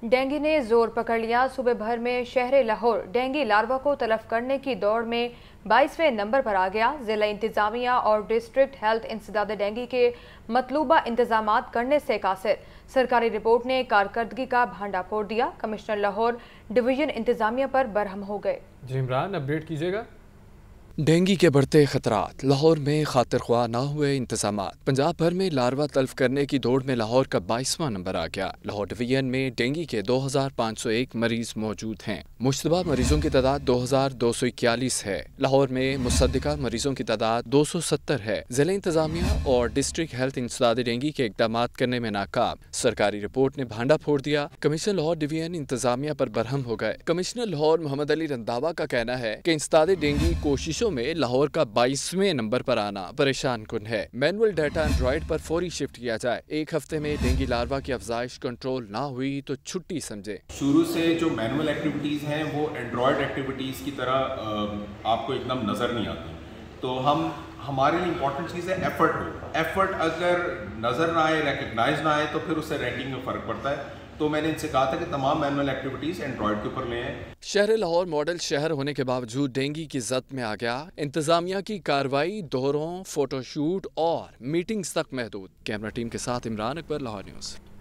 Dengue نے زور پکڑ لیا۔ صوبے بھر میں شہر لاہور ڈینگی لاروا کو تلف کرنے کی دوڑ میں 22ویں نمبر پر آ گیا۔ ضلع انتظامیہ اور ڈسٹرکٹ ہیلتھ انسداد ڈینگی کے مطلوبہ انتظامات کرنے سے قاصر۔ سرکاری رپورٹ نے کارکردگی کا بھانڈا پھوڑ دیا۔ کمشنر لاہور ڈویژن انتظامیہ پر برہم ہو گئے۔ جی عمران، اپڈیٹ کیجیے گا۔ ڈینگی کے بڑھتے خطرات، لاہور میں خاطر خواہ نہ ہوئے انتظامات۔ پنجاب بھر میں لاروا تلف کرنے کی دوڑ میں لاہور کا 22واں نمبر آ گیا۔ لاہور ڈویژن میں ڈینگی کے 2501 مریض موجود ہیں۔ مشتبہ مریضوں کی تعداد 2241 ہے۔ لاہور میں مصدقہ مریضوں کی تعداد 270 ہے۔ ضلع انتظامیہ اور ڈسٹرکٹ ہیلتھ انسداد ڈینگی کے اقدامات کرنے میں ناکام۔ سرکاری رپورٹ نے بھانڈا پھوڑ دیا۔ کمشنر لاہور ڈویژن انتظامیہ پر برہم ہو گئے۔ کمشنر لاہور محمد علی رنداوا کا کہنا ہے کہ انسداد ڈینگی کوششوں میں لاہور کا 22ویں نمبر پر آنا پریشان کن ہے۔ مینول ڈیٹا اینڈرائڈ پر فوری شفٹ کیا جائے۔ ایک ہفتے میں ڈینگی لاروا کی افزائش کنٹرول نہ ہوئی تو چھٹی سمجھے۔ شروع سے جو مینول ایکٹیویٹیز ہیں وہ اینڈرائڈ ایکٹیویٹیز کی طرح آپ کو ایک دم نظر نہیں آتی، تو ہمارے لیے امپورٹنٹ چیز ہے ایفرٹ اگر نظر نہ آئے، ریکگنائز نہ آئے تو پھر اس سے رینکنگ میں فرق پڑتا ہے۔ تو میں نے ان سے کہا تھا کہ تمام مینول ایکٹیویٹیز اینڈرائڈ کے اوپر لے آئیں۔ شہر لاہور ماڈل شہر ہونے کے باوجود ڈینگی کی زد میں آ گیا۔ انتظامیہ کی کارروائی دوروں، فوٹو شوٹ اور میٹنگز تک محدود۔ کیمرہ ٹیم کے ساتھ عمران اکبر، لاہور نیوز۔